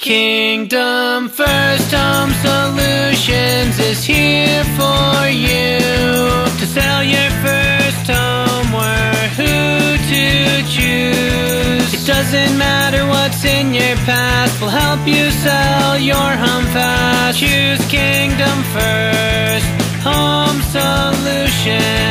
Kingdom First Home Solutions is here for you to sell your first home. We're who to choose. It doesn't matter what's in your past, we'll help you sell your home fast. Choose Kingdom First Home Solutions.